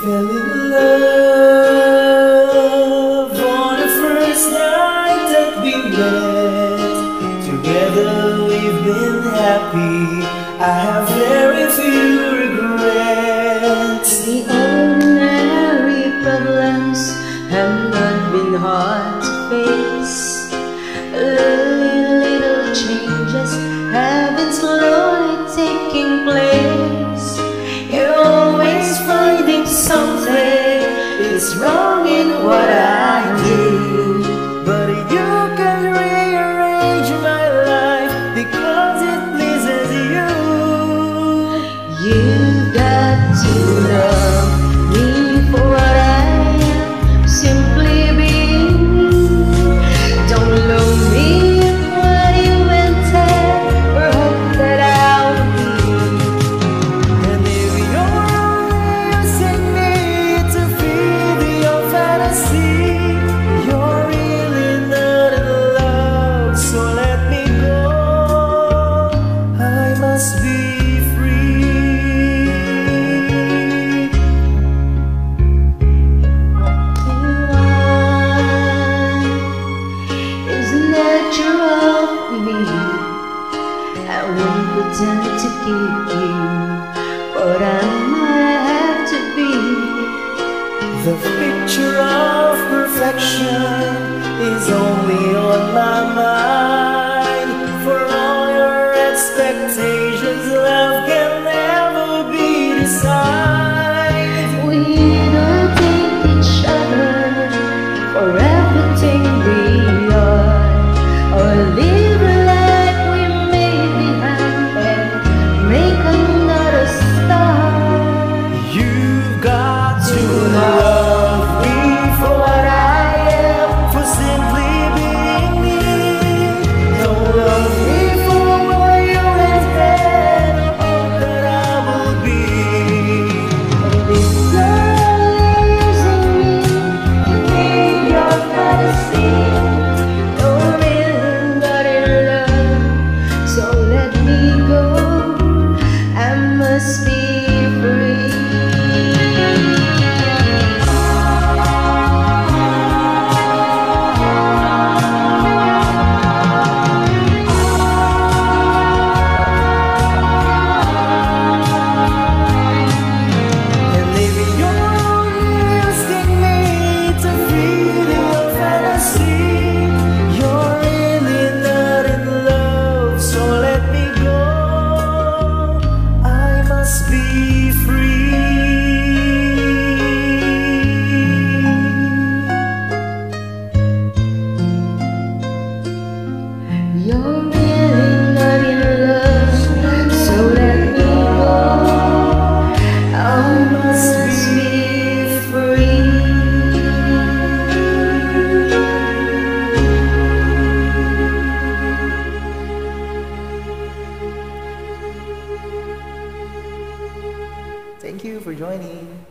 fell in love on the first night that we met. Together we've been happy. I have very few regrets. The ordinary problems have not been hard to face. Little changes have been slowly taking place. You're always finding something is wrong in what I do, but you can rearrange my life because it pleases you. You got to love me for what I am, simply being me. Don't love me what you intend or hope that I'll be. And if you're using me to feed your fantasy, you're really not in love, so let me go. I must be free. Is natural for me. I won't pretend to keep you, but I might have to be. The picture of perfection is only on my mind. For all your expectations, love can never be decided. We don't take each other for everything we are, or live a life we made behind and make another start. You've got to love me for what I am, for simply being me. Don't love me for what you intend or hope that I will be. And if you're using me to feed your fantasy, you're really not in love, so let me go. I must be free. And if you're using me to feed your fantasy, you're really not in love, so let me go. I must be free. You're really not in love, so let me go. I must be free. Thank you for joining.